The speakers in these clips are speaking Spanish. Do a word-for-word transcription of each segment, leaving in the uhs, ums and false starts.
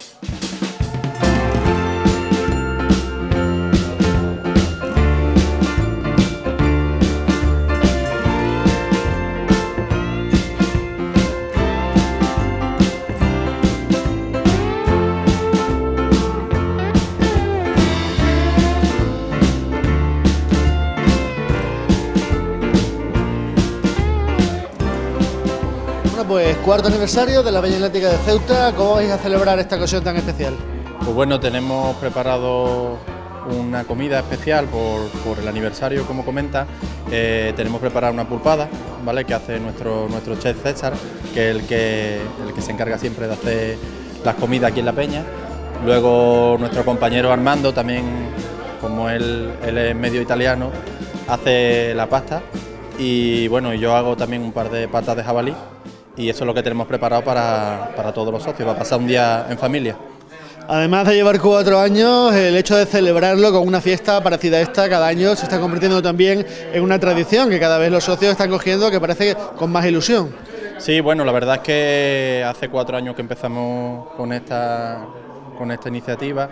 Pues cuarto aniversario de la Peña Atlética de Ceuta. ¿Cómo vais a celebrar esta ocasión tan especial? Pues bueno, tenemos preparado una comida especial por, por el aniversario, como comenta. Eh, tenemos preparada una pulpada, ¿vale?, que hace nuestro, nuestro chef César, que es el que, el que se encarga siempre de hacer las comidas aquí en la Peña. Luego nuestro compañero Armando, también, como él, él es medio italiano, hace la pasta. Y bueno, yo hago también un par de patas de jabalí. Y eso es lo que tenemos preparado para, para todos los socios, va a pasar un día en familia. Además de llevar cuatro años, el hecho de celebrarlo con una fiesta parecida a esta cada año se está convirtiendo también en una tradición que cada vez los socios están cogiendo, que parece con más ilusión. Sí, bueno, la verdad es que hace cuatro años que empezamos con esta, con esta iniciativa.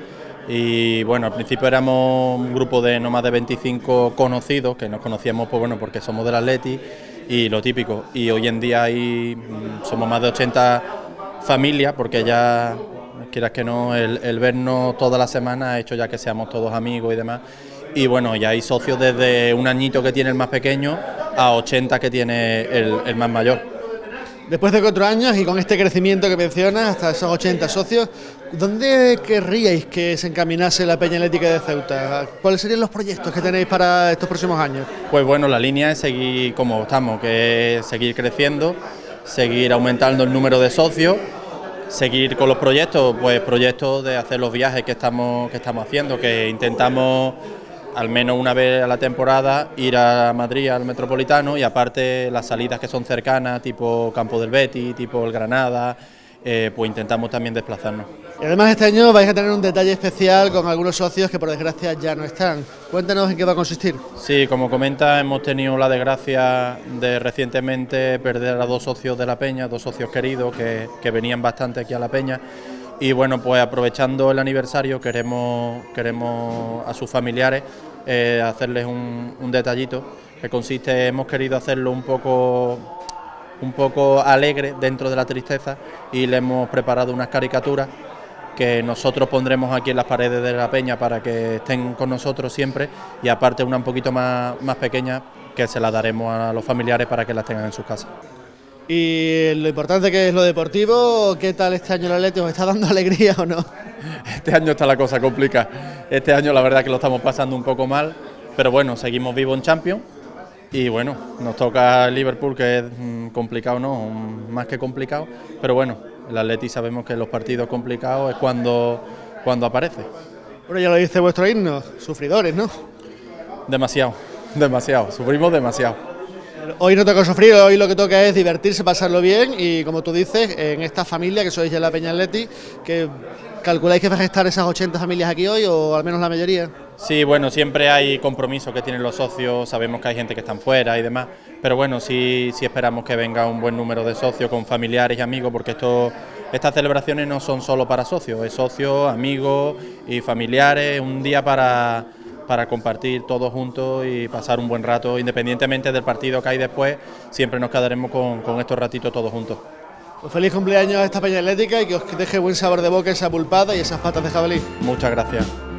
Y bueno, al principio éramos un grupo de no más de veinticinco conocidos, que nos conocíamos pues, bueno, porque somos del Atleti y lo típico. Y hoy en día hay, somos más de ochenta familias, porque ya, quieras que no, el, el vernos toda la semana ha hecho ya que seamos todos amigos y demás. Y bueno, ya hay socios desde un añito que tiene el más pequeño a ochenta que tiene el, el más mayor. Después de cuatro años y con este crecimiento que mencionas, hasta esos ochenta socios, ¿dónde querríais que se encaminase la Peña Atlética de Ceuta? ¿Cuáles serían los proyectos que tenéis para estos próximos años? Pues bueno, la línea es seguir como estamos, que es seguir creciendo, seguir aumentando el número de socios, seguir con los proyectos, pues proyectos de hacer los viajes que estamos, que estamos haciendo, que intentamos al menos una vez a la temporada ir a Madrid, al Metropolitano, y aparte las salidas que son cercanas, tipo Campo del Betis, tipo el Granada, eh, pues intentamos también desplazarnos. Y además este año vais a tener un detalle especial con algunos socios que por desgracia ya no están. Cuéntanos en qué va a consistir. Sí, como comenta, hemos tenido la desgracia de recientemente perder a dos socios de la Peña, dos socios queridos que, que venían bastante aquí a la Peña. Y bueno, pues aprovechando el aniversario queremos, queremos a sus familiares eh, hacerles un, un detallito que consiste, hemos querido hacerlo un poco, un poco alegre dentro de la tristeza, y le hemos preparado unas caricaturas que nosotros pondremos aquí en las paredes de la Peña para que estén con nosotros siempre, y aparte una un poquito más, más pequeña que se las daremos a los familiares para que las tengan en sus casas. Y lo importante que es lo deportivo, ¿qué tal este año el Atleti? ¿Os está dando alegría o no? Este año está la cosa complicada, este año la verdad que lo estamos pasando un poco mal, pero bueno, seguimos vivos en Champions y bueno, nos toca el Liverpool, que es mmm, complicado, no, más que complicado, pero bueno, el Atleti sabemos que los partidos complicados es cuando, cuando aparece. Bueno, ya lo dice vuestro himno, sufridores, ¿no? Demasiado, demasiado, sufrimos demasiado. Hoy no toca sufrir, hoy lo que toca es divertirse, pasarlo bien, y como tú dices, en esta familia que sois ya la Peña Atleti, que ¿calculáis que vais a estar esas ochenta familias aquí hoy, o al menos la mayoría? Sí, bueno, siempre hay compromisos que tienen los socios, sabemos que hay gente que están fuera y demás, pero bueno, sí, sí esperamos que venga un buen número de socios con familiares y amigos, porque esto, estas celebraciones no son solo para socios, es socios, amigos y familiares, un día para... para compartir todos juntos y pasar un buen rato, independientemente del partido que hay después, siempre nos quedaremos con, con estos ratitos todos juntos. Pues feliz cumpleaños a esta Peña Atlética y que os deje buen sabor de boca esa pulpada y esas patas de jabalí. Muchas gracias.